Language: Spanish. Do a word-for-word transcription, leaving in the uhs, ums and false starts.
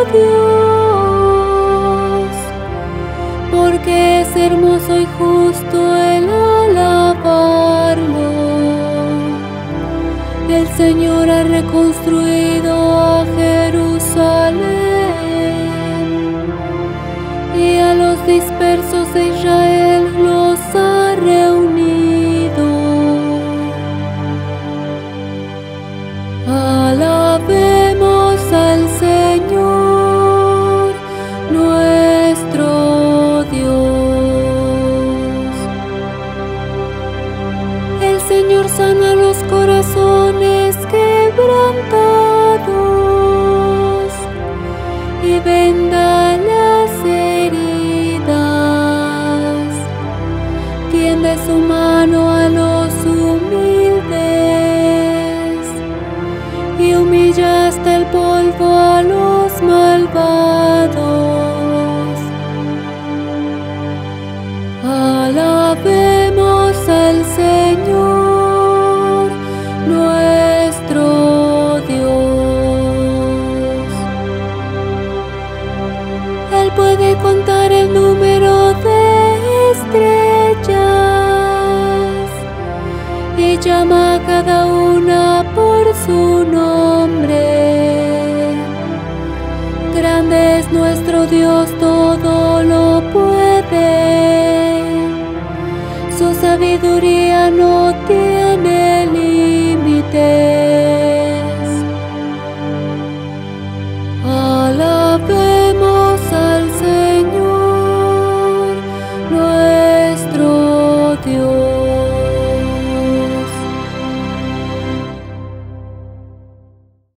Dios, porque es hermoso y justo el alabarlo. El Señor ha reconstruido a Jerusalén y a los dispersos de Israel los ha reunido. Alabemos al Señor, nuestro Dios. El Señor sana los corazones quebrantados y venda las heridas. Tiende su mano a los humildes y humilla hasta el polvo a los malvados. Alabemos al Señor, nuestro Dios. Él puede contar el número de estrellas y llama a cada una por su nombre. Grande es nuestro Dios, todo lo puede. Su sabiduría no tiene límites. Alabemos